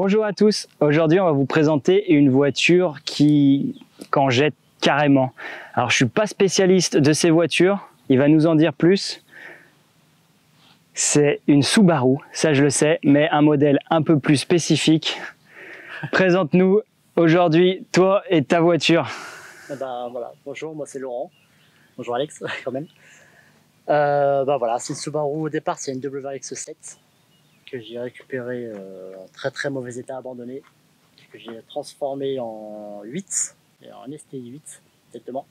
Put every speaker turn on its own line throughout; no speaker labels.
Bonjour à tous, aujourd'hui on va vous présenter une voiture qu'en jette carrément. Alors je suis pas spécialiste de ces voitures, il va nous en dire plus. C'est une Subaru, ça je le sais, mais un modèle un peu plus spécifique. Présente-nous aujourd'hui toi et ta voiture.
Voilà. Bonjour, moi c'est Laurent. Bonjour Alex, quand même. Voilà, c'est une Subaru. Au départ, c'est une WRX7 que j'ai récupérée en très mauvais état, abandonnée, que j'ai transformée en 8, en STI 8 exactement.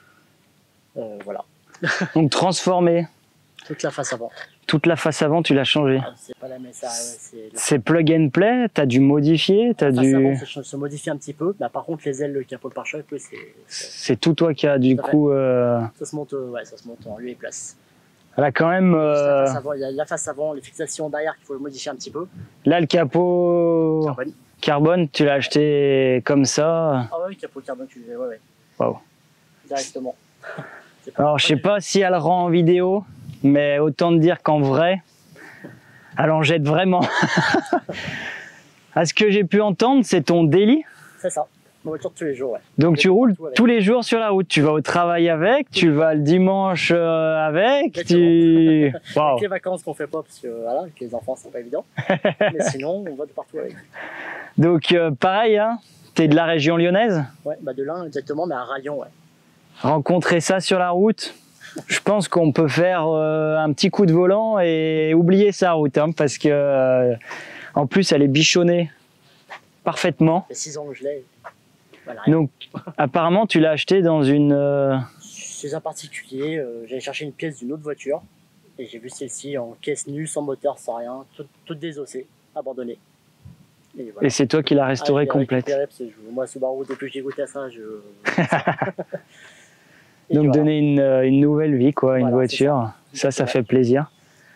Voilà.
Donc transformé.
Toute la face avant.
Toute la face avant, tu l'as changée.
Ah, c'est pas la même,
c'est plug and play, t'as dû modifier,
la face avant se modifie un petit peu. Bah, par contre, les ailes, le capot, le pare-choc,
c'est tout toi qui as du coup.
Ça se monte en lieu et place.
Elle a quand même.
Il y a la face avant, les fixations derrière qu'il faut modifier un petit peu.
Là, le capot carbone, tu l'as acheté comme ça.
Ah ouais, le capot carbone, tu l'as, ouais.
Wow.
Directement.
Alors, je sais pas si elle rend en vidéo, mais autant te dire qu'en vrai, elle en jette vraiment. À ce que j'ai pu entendre, c'est ton daily.
C'est ça. Ma voiture de tous les jours, ouais.
Donc tu roules tous les jours sur la route, tu vas au travail avec, tu vas le dimanche avec,
Avec
les
vacances qu'on fait pas parce que voilà, avec les enfants c'est pas évident. Mais sinon on va de partout avec.
Donc pareil, hein, t'es de la région lyonnaise?
Ouais, de l'Ain exactement, mais à Rallion, ouais.
Rencontrer ça sur la route, je pense qu'on peut faire un petit coup de volant et oublier sa route, hein, parce que en plus elle est bichonnée parfaitement.
Il y a 6 ans que je l'ai. Voilà.
Donc apparemment tu l'as acheté dans une...
Chez un particulier, j'allais chercher une pièce d'une autre voiture et j'ai vu celle-ci en caisse nue, sans moteur, sans rien, toute désossée, abandonnée. Et, voilà.
Et c'est toi qui l'as restaurée complète.
Parce que moi Subaru, depuis que j'ai goûté à ça,
Donc voilà. Donner une nouvelle vie, quoi, une voiture, ça fait plaisir.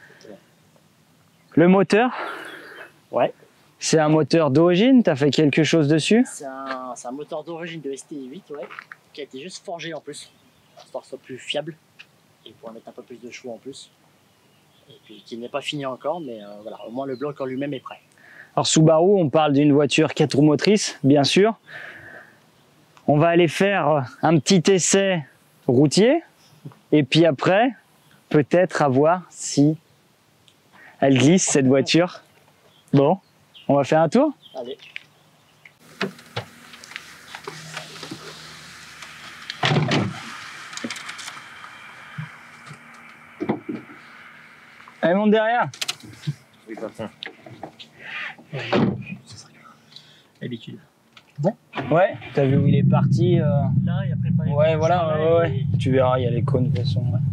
Le moteur?
Ouais.
C'est un moteur d'origine, tu as fait quelque chose dessus?
C'est un moteur d'origine de STI 8, ouais, qui a été juste forgé en plus, histoire que ce soit plus fiable, et pour mettre un peu plus de chevaux en plus. Et puis qui n'est pas fini encore, mais voilà, au moins le bloc en lui-même est prêt.
Alors Subaru, on parle d'une voiture 4 roues motrices, bien sûr. On va aller faire un petit essai routier, et puis après, peut-être à voir si elle glisse cette voiture. Bon. On va faire un tour?
Allez.
Elle monte derrière.
Oui, ça. Habitude. Bon?
Ouais, t'as vu où il est parti
Là, il a préparé.
Ouais, voilà, ouais. Tu verras, il y a les cônes de toute façon. Ouais.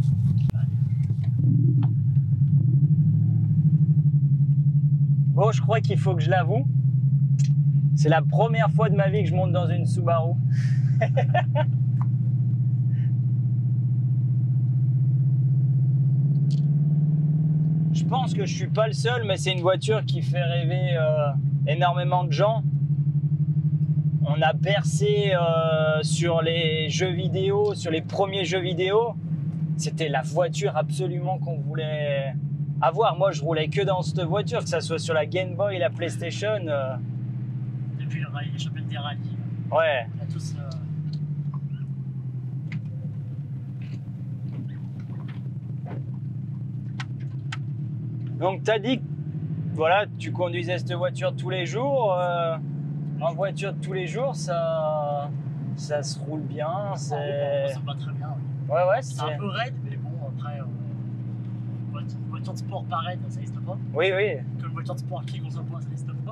Bon, je crois qu'il faut que je l'avoue. C'est la première fois de ma vie que je monte dans une Subaru. Je pense que je suis pas le seul, mais c'est une voiture qui fait rêver énormément de gens. On a percé sur les jeux vidéo, sur les premiers jeux vidéo. C'était la voiture absolument qu'on voulait avoir. Moi, je roulais que dans cette voiture, que ça soit sur la Game Boy, la PlayStation.
Depuis les championnats des rallyes.
Ouais.
On a tous.
Donc, t'as dit que voilà, tu conduisais cette voiture tous les jours. En voiture de tous les jours, ça se roule bien.
Ça va très bien.
Ouais,
c'est un peu raide, mais bon, après, une voiture de sport pas raide, ça n'existe pas.
Oui.
Comme une voiture de sport qui consomme pas, ça n'existe pas.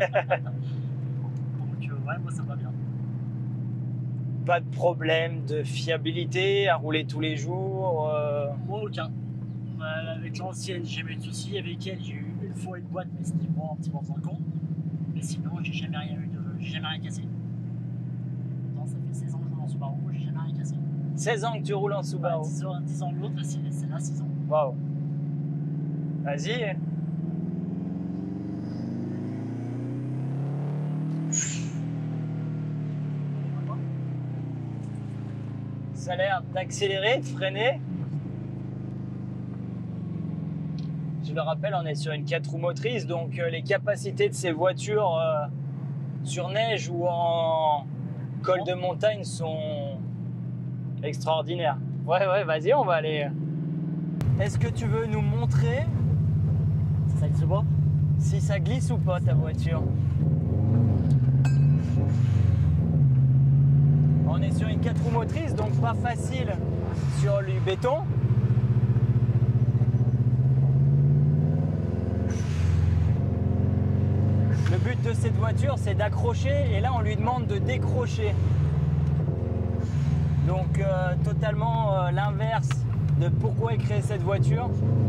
Donc, ouais, moi ça va bien.
Pas de problème de fiabilité à rouler tous les jours
Moi, aucun. Avec l'ancienne, j'ai jamais eu de soucis. Avec elle, j'ai eu une fois une boîte, mais c'était moi un petit peu en con. Mais sinon, j'ai jamais rien cassé. Non, ça fait 16 ans que je roule en Subaru, j'ai jamais rien cassé.
16 ans que tu roules en Subaru?
10 ans de l'autre, c'est là 6 ans.
Waouh. Vas-y. Ça a l'air d'accélérer, de freiner. Je le rappelle, on est sur une 4 roues motrices, donc les capacités de ces voitures sur neige ou en col de montagne sont extraordinaires. Ouais, vas-y, on va aller. Est-ce que tu veux nous montrer
Ça glisse pas?
Si ça glisse ou pas ta voiture? On est sur une 4 roues motrices, donc pas facile sur du béton. Le but de cette voiture, c'est d'accrocher et là, on lui demande de décrocher. Donc, totalement l'inverse de pourquoi est créée cette voiture.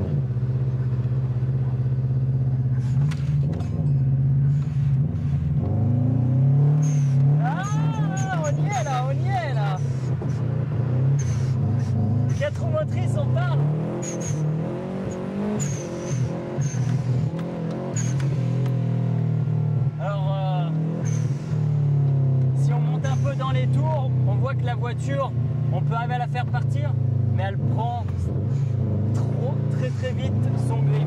On y est là. 4 roues motrices, on parle. Alors, si on monte un peu dans les tours, on voit que la voiture, on peut arriver à la faire partir, mais elle prend très vite son grip.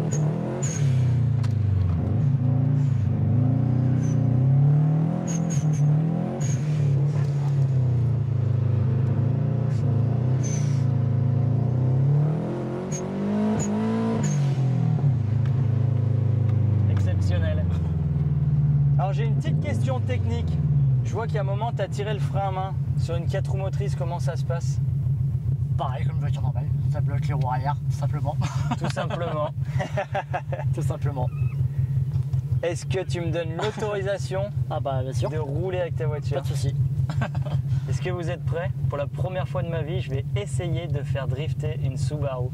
Alors j'ai une petite question technique. Je vois qu'à un moment tu as tiré le frein à main sur une 4 roues motrices, comment ça se passe?
Pareil comme une voiture normale, ça bloque les roues arrière, tout simplement.
Tout simplement.
Tout simplement.
Est-ce que tu me donnes l'autorisation
bien sûr.
de rouler avec ta voiture?
Pas de souci.
Est-ce que vous êtes prêts? Pour la première fois de ma vie, je vais essayer de faire drifter une Subaru.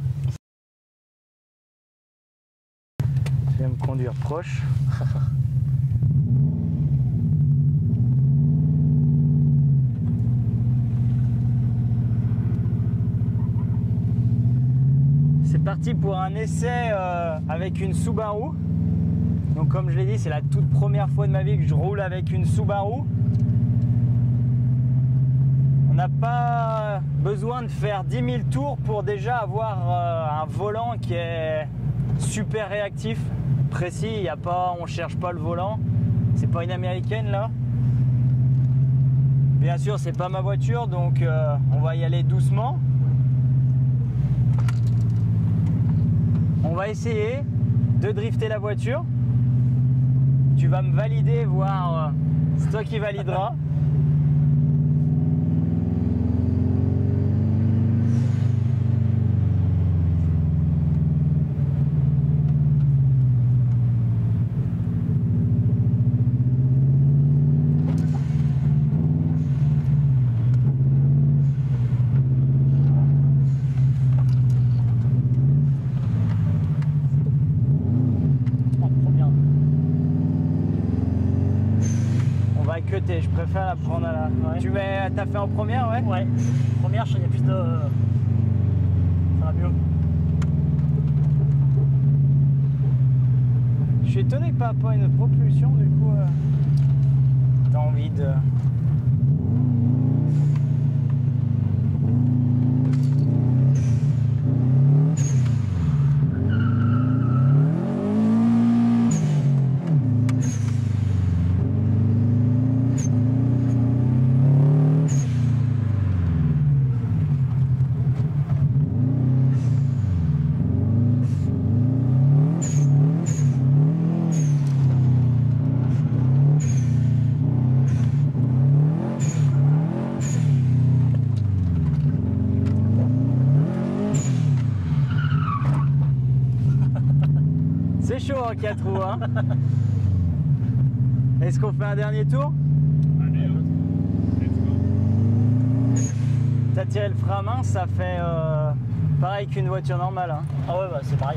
Je vais me conduire proche. C'est parti pour un essai avec une Subaru. Donc comme je l'ai dit, c'est la toute première fois de ma vie que je roule avec une Subaru. On n'a pas besoin de faire 10 000 tours pour déjà avoir un volant qui est super réactif, précis. On cherche pas le volant. C'est pas une américaine là. Bien sûr, c'est pas ma voiture, donc on va y aller doucement. On va essayer de drifter la voiture. Tu vas me valider, voir, c'est toi qui valideras. Je préfère la prendre à la... Ouais. T'as fait en première, ouais?
Ouais. Première, il y a plus de... Ça va mieux.
Je suis étonné que pas une propulsion, du coup... T'as envie de... C'est chaud en 4 roues, hein. Est-ce qu'on fait un dernier tour?
Allez, let's go.
T'as tiré le frein à main, ça fait pareil qu'une voiture normale, hein.
Ah ouais, c'est pareil.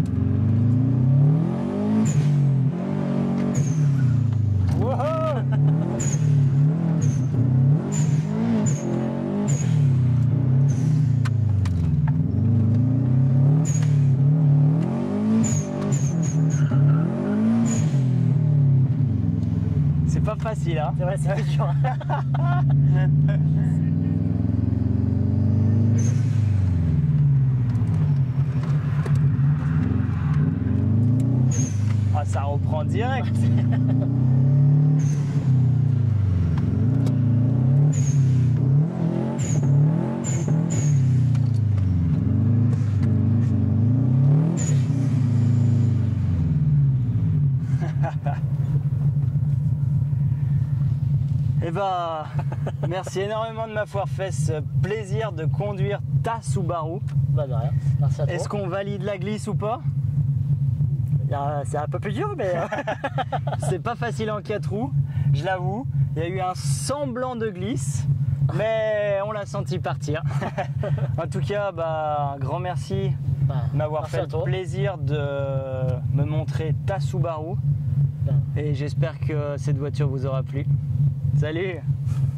Wow. C'est pas facile, hein.
C'est vrai, c'est dur.
Ah, ça reprend direct. Eh ben, merci énormément de m'avoir fait ce plaisir de conduire ta Subaru.
Bah de rien, merci à toi.
Est-ce qu'on valide la glisse ou pas?
C'est un peu plus dur, mais
C'est pas facile en 4 roues, je l'avoue. Il y a eu un semblant de glisse, mais on l'a senti partir. En tout cas, bah, un grand merci de m'avoir
merci
fait
à toi.
le plaisir de me montrer ta Subaru. Et j'espère que cette voiture vous aura plu. Salut!